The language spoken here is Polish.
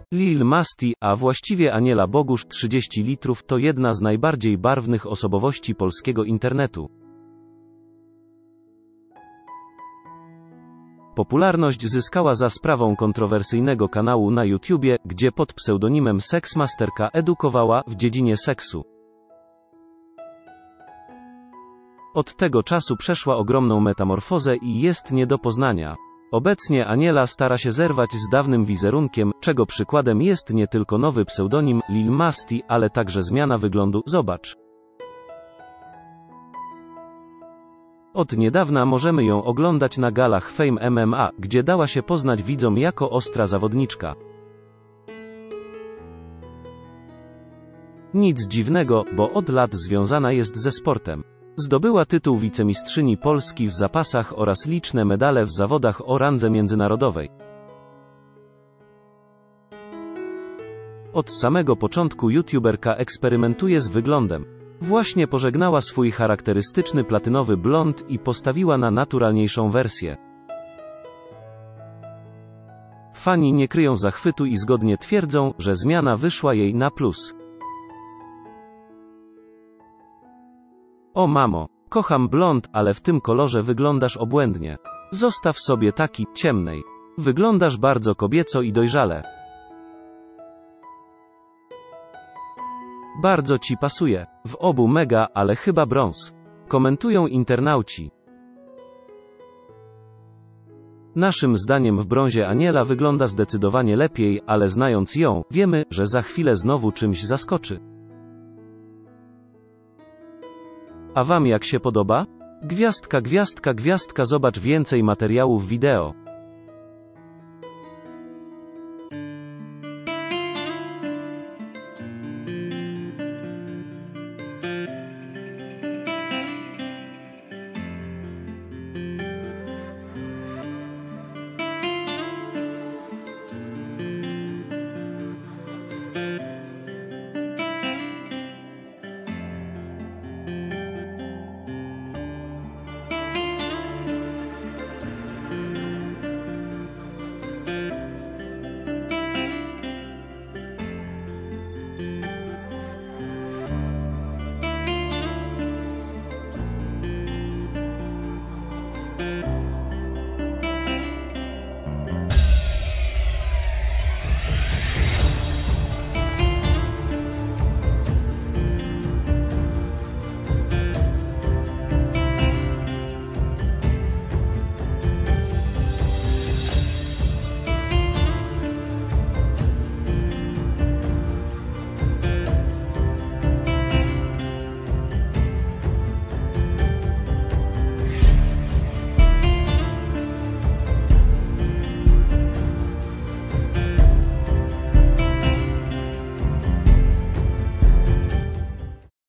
Lil Masti, a właściwie Aniela Bogusz 30 litrów to jedna z najbardziej barwnych osobowości polskiego internetu. Popularność zyskała za sprawą kontrowersyjnego kanału na YouTubie, gdzie pod pseudonimem Seksmasterka edukowała w dziedzinie seksu. Od tego czasu przeszła ogromną metamorfozę i jest nie do poznania. Obecnie Aniela stara się zerwać z dawnym wizerunkiem, czego przykładem jest nie tylko nowy pseudonim Lil Masti, ale także zmiana wyglądu. Zobacz. Od niedawna możemy ją oglądać na galach Fame MMA, gdzie dała się poznać widzom jako ostra zawodniczka. Nic dziwnego, bo od lat związana jest ze sportem. Zdobyła tytuł wicemistrzyni Polski w zapasach oraz liczne medale w zawodach o randze międzynarodowej. Od samego początku youtuberka eksperymentuje z wyglądem. Właśnie pożegnała swój charakterystyczny platynowy blond i postawiła na naturalniejszą wersję. Fani nie kryją zachwytu i zgodnie twierdzą, że zmiana wyszła jej na plus. O mamo, kocham blond, ale w tym kolorze wyglądasz obłędnie. Zostaw sobie taki, ciemnej. Wyglądasz bardzo kobieco i dojrzale. Bardzo ci pasuje. W obu mega, ale chyba brąz. Komentują internauci. Naszym zdaniem w brązie Aniela wygląda zdecydowanie lepiej, ale znając ją, wiemy, że za chwilę znowu czymś zaskoczy. A wam jak się podoba? Gwiazdka, gwiazdka, gwiazdka, zobacz więcej materiałów wideo.